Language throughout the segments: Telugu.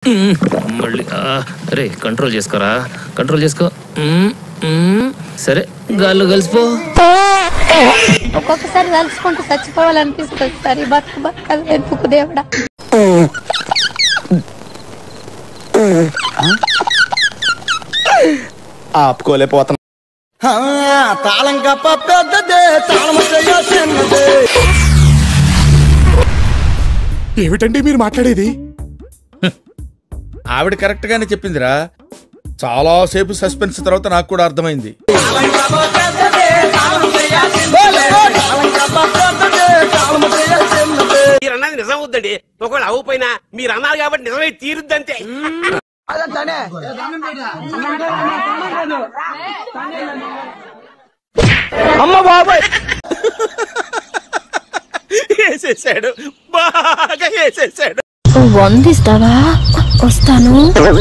మళ్ళీ అరే కంట్రోల్ చేసుకోరా, కంట్రోల్ చేసుకో. సరే గాల్లో కలిసిపో. ఒక్కొక్కసారి కలుసుకుంటూ చచ్చిపోవాలనిపిస్తుంది సార్. ఈ బతుకు బతకాలి వెతుకు దేవుడా. ఆపుకోలేకపోతున్నా. ఏమిటండి మీరు మాట్లాడేది? ఆవిడ కరెక్ట్ గానే చెప్పిందిరా. చాలా సేపు సస్పెన్స్ తర్వాత నాకు కూడా అర్థమైంది. మీరన్నది నిజం అవుద్దండి. ఒకవేళ అవ్వపోయినా మీరు అన్నారు కాబట్టి నిజమే తీరుద్దంతే. అమ్మ బాబాయ్ వేసేసాడు, బాగా వేసేసాడు. వందిస్తావా? వస్తాను.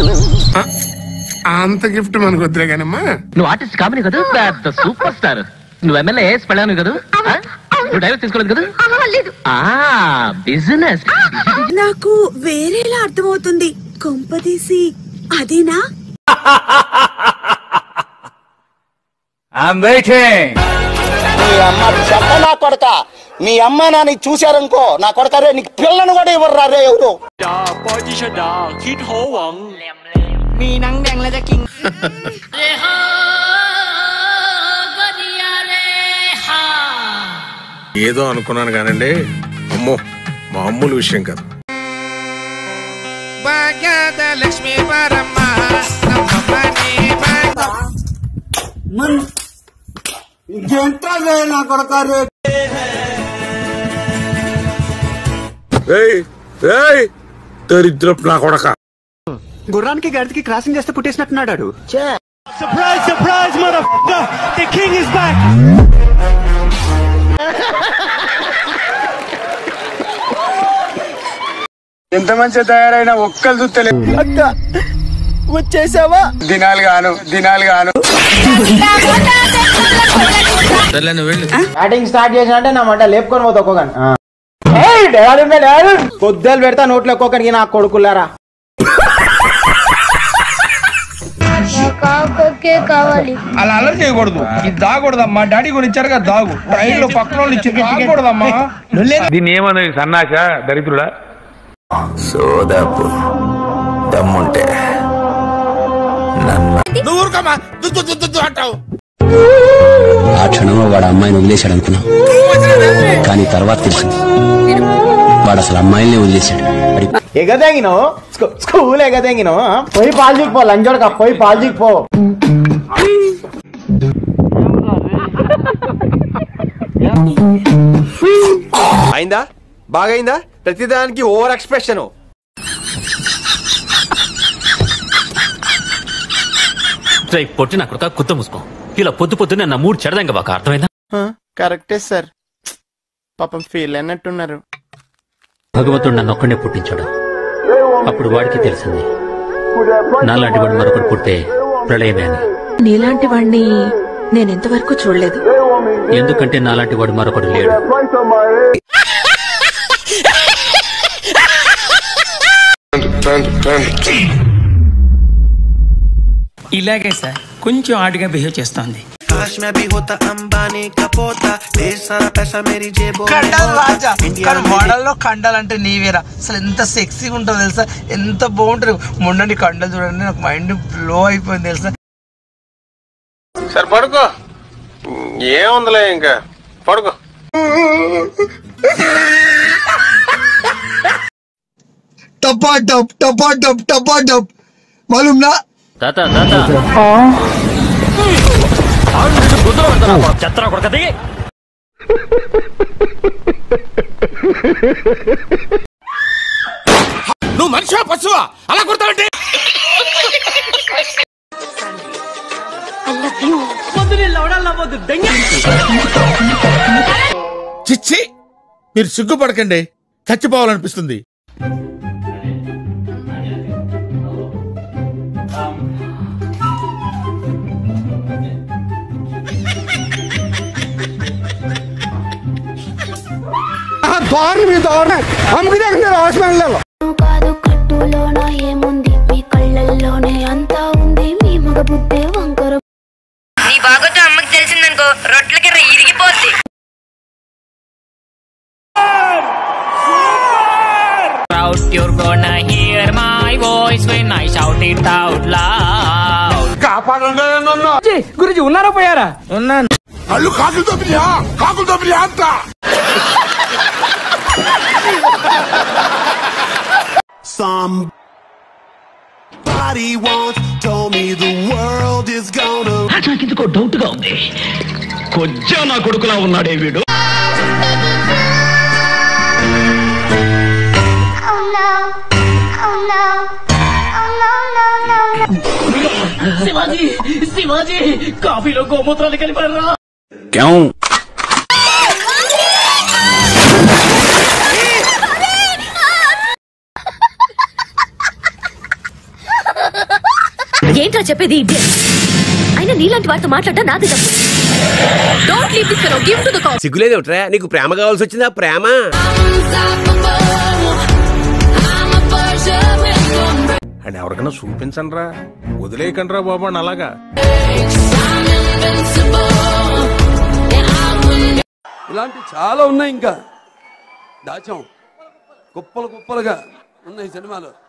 అంత గిఫ్ట్ మనకు వద్దులే కానమ్మా. నువ్వు ఆర్టిస్ట్ కామని కదా, పెద్ద సూపర్ స్టార్. నువ్వు ఎమ్మెల్యే వేసి పడాను కదా, నువ్వు డైవర్స్ తీసుకోలేదు కదా. బిజినెస్ నాకు వేరేలా అర్థమవుతుంది. కొంపదీసి అదేనా? నా కొడక, మీ అమ్మ నాన్న చూశారనుకో, నా కొడక రే నీకు పిల్లను కూడా ఇవ్వరు రే ఎవరు. ఏదో అనుకున్నాను కానండి, అమ్మో మామూలు విషయం కాదు. దరిద్రపు నా కొడక. గుర్రానికి గడికి క్రాసింగ్ చేస్తే పుట్టేసినట్టున్నాడు. ఎంత మంచిగా తయారైనా ఒక్కలు చూస్తలేదు. వచ్చేసావా? దినాలు గాను. బ్యాటింగ్ స్టార్ట్ చేసిన అంటే నా మంట లేపుకొని పోతా ఒక్కొక్కని. కొద్దిలు పెడతా నోట్లో ఒక్కొక్కడికి నా కొడుకులారా. అలా అల్లరి చేయకూడదు. ఇది దాగకూడదమ్మా. డాడీ కొని ఇచ్చారు కదా దాగు. ట్రైన్ లో పక్కన వాళ్ళు ఇచ్చి దాగకూడదమ్మా. దీన్ని ఏమన్నా సన్నాస దరిద్రుడా? సోదాపు దమ్ముంటే అంటావు. ఆ క్షణంలో వాడు అమ్మాయిని వదిలేశాడు అనుకున్నా, కానీ తర్వాత తెలిసింది వాడు అసలు అమ్మాయిల్ని వదిలేశాడు. ఎగదగినో స్కూల్ ఎగదగినో పోయి పాలు చూపో. లంజోడక పోయి పాలు చూపో. అయిందా? బాగైందా? ప్రతిదానికి ఓవర్ ఎక్స్ప్రెషన్. పొట్టి నా కొడుక కుత్త మూసుకో. ఇలా పొద్దు పొద్దునే నా మూడు చెడదంగా బాగా అర్థమైందా? కరెక్టే సార్. పాపం ఫీల్ అన్నట్టున్నారు. భగవంతుడు నన్ను ఒక్కడే పుట్టించాడు. అప్పుడు వాడికి తెలిసింది నాలాంటి వాడు మరొకటి పుడితే ప్రళయమే అని. నీలాంటి వాడిని నేనెంతవరకు చూడలేదు. ఎందుకంటే నాలాంటి వాడు మరొకడు లేడు. ఇలాగే సార్ కొంచెం ఆడిగా బిహేవ్ చేస్తోంది. మోడల్లో కండాలంటే నీవేరా. అసలు ఎంత సెక్సీగా ఉంటుందో తెలుసా, ఎంత బాగుంటుంది. మొన్నటి కండలు చూడండి, నాకు మైండ్ బ్లో అయిపోయింది తెలుసా. సరే పడుకో, ఏముందిలే ఇంకా పడుకో. టపా టప్ టపా టప్ టపా టప్ మాలూమ్ నా తాత చెత్త కొడకది. నువ్వు మనిషివా పశువా అలా కొడతావంటే? చిచ్చి, మీరు సిగ్గుపడకండి, చచ్చిపోవాలనిపిస్తుంది. దారుణ మీ దారుణ అమ్ముకి దగ్గర రాసి గురించి ఉన్నారా పోయారా? ఉన్నాను. అల్లు కాకులతో బిర్యా, కాకులతో బిర్యా అంత. Somebody once told me the world is gonna. నాకిందుకో డౌట్ గా ఉంది. కొజ్జా నా కొడుకులా ఉన్నాడే వీడు. శివాజీ శివాజీ కాఫీలో గోమూత్రాలు కలిపారా? ఏంట్రా చెప్పేది? అయినా నీలాంటి వారితో మాట్లాడటం నాది తప్పు. Don't leave this fellow, give to the call. సిగ్గులేదేమిట్రా? నీకు ప్రేమ కావాల్సి వచ్చిందా? ప్రేమ అని ఎవరికైనా చూపించండి రా, వదిలేయకండి రా బాబు అని అలాగా. ఇలాంటి చాలా ఉన్నాయి, ఇంకా దాచాం కుప్పలు కుప్పలుగా ఉన్నాయి సినిమాలు.